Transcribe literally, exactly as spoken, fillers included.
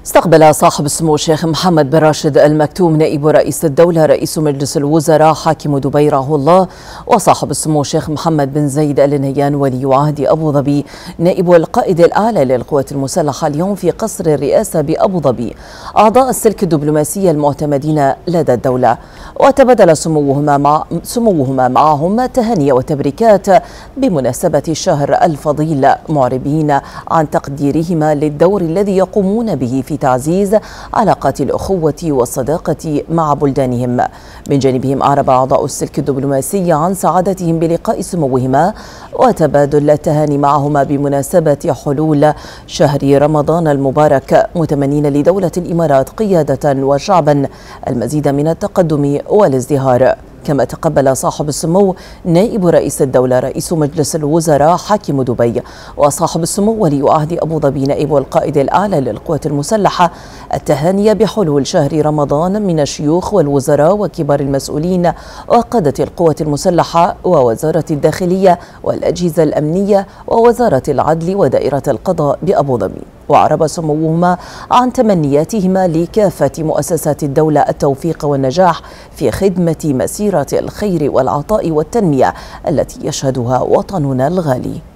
استقبل صاحب السمو الشيخ محمد بن راشد آل مكتوم نائب رئيس الدولة رئيس مجلس الوزراء حاكم دبي رعاه الله، وصاحب السمو الشيخ محمد بن زايد آل نهيان ولي عهد أبو ظبي نائب القائد الأعلى للقوات المسلحة اليوم في قصر الرئاسة بأبو ظبي أعضاء السلك الدبلوماسي المعتمدين لدى الدولة. وتبادل سموهما مع سموهما معهم تهاني وتبريكات بمناسبة الشهر الفضيل، معربين عن تقديرهما للدور الذي يقومون به في تعزيز علاقات الأخوة والصداقة مع بلدانهم. من جانبهم أعرب أعضاء السلك الدبلوماسي عن سعادتهم بلقاء سموهما وتبادل التهاني معهما بمناسبة حلول شهر رمضان المبارك، متمنين لدولة الإمارات قيادة وشعبا المزيد من التقدم والازدهار. كما تقبل صاحب السمو نائب رئيس الدولة رئيس مجلس الوزراء حاكم دبي وصاحب السمو ولي عهد أبو ظبي نائب القائد الأعلى للقوات المسلحة التهاني بحلول شهر رمضان من الشيوخ والوزراء وكبار المسؤولين وقادة القوات المسلحة ووزارة الداخلية والأجهزة الأمنية ووزارة العدل ودائرة القضاء بأبو ظبي. وأعرب سموهما عن تمنياتهما لكافة مؤسسات الدولة التوفيق والنجاح في خدمة مسيرة الخير والعطاء والتنمية التي يشهدها وطننا الغالي.